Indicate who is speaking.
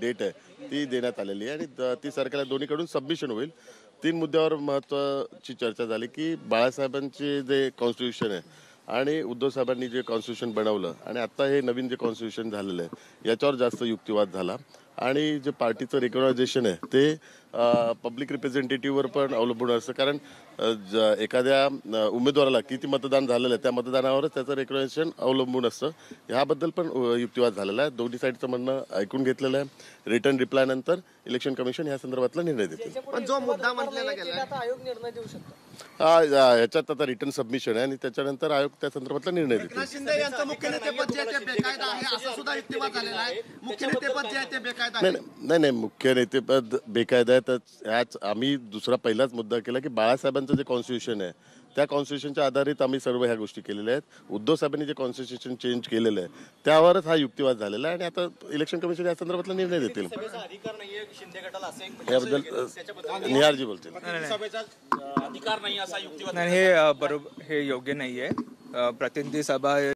Speaker 1: Date आहे ती देण्यात आलेली आहे आणि ती सरकारला दोन्हीकडून सबमिशन होईल. 3 मुद्द्यावर महत्त्वाची चर्चा झाली की बाळासाहेबांचे जे कॉन्स्टिट्यूशन आहे आणि उद्धव साहेबांनी जे कॉन्स्टिट्यूशन बनवलं आणि आता हे नवीन जे कॉन्स्टिट्यूशन झालेलं आहे याच्यावर जास्त युक्तिवाद झाला. आणि जे पार्टीचं रेकग्नायझेशन आहे ते पब्लिक रिप्रेझेंटेटिव्हवर पण अवलंबून असतं, कारण एखाद्या उमेदवाराला किती मतदान झालेलं आहे त्या मतदानावरच त्याचं रेकग्नायझेशन अवलंबून असतं. ह्याबद्दल पण युक्तिवाद झालेला आहे. दोन्ही साईडचं म्हणणं ऐकून घेतलेलं आहे. रिटर्न रिप्लाय नंतर इलेक्शन कमिशन या संदर्भातला निर्णय देते.
Speaker 2: पण जो मुद्दा म्हटलेला गेला आयोग निर्णय देऊ शकतो.
Speaker 1: याच्यात आता रिटर्न सबमिशन आहे आणि त्याच्यानंतर आयोग त्या संदर्भातला निर्णय देते.
Speaker 2: एकनाथ शिंदे यांचं मुख्य नेतेपद जे आहे ते बेकायदा आहे असं सुद्धा युक्तिवाद झालेला आहे. मुख्य नेतेपद जे आहे ते बेकायदा आहे.
Speaker 1: नाही, मुख्य नेतेपद बेकायदा आहे. तर ह्याच आम्ही दुसरा पहिलाच मुद्दा केला की बाळासाहेबांचं जे कॉन्स्टिट्यूशन आहे त्या कॉन्स्टिट्यूशनच्या आधारित आम्ही सर्व ह्या गोष्टी केलेल्या आहेत. उद्धव साहेबांनी जे कॉन्स्टिट्यूशन चेंज केलेलं आहे त्यावरच हा युक्तिवाद झालेला आहे आणि आता इलेक्शन कमिशन या संदर्भातला निर्णय देतील. याबद्दल निहारजी बोलतील.
Speaker 3: अधिकार नाही असा युक्तिवाद नाही, हे बरोबर, हे योग्य नाहीये. प्रतिनिधी सभा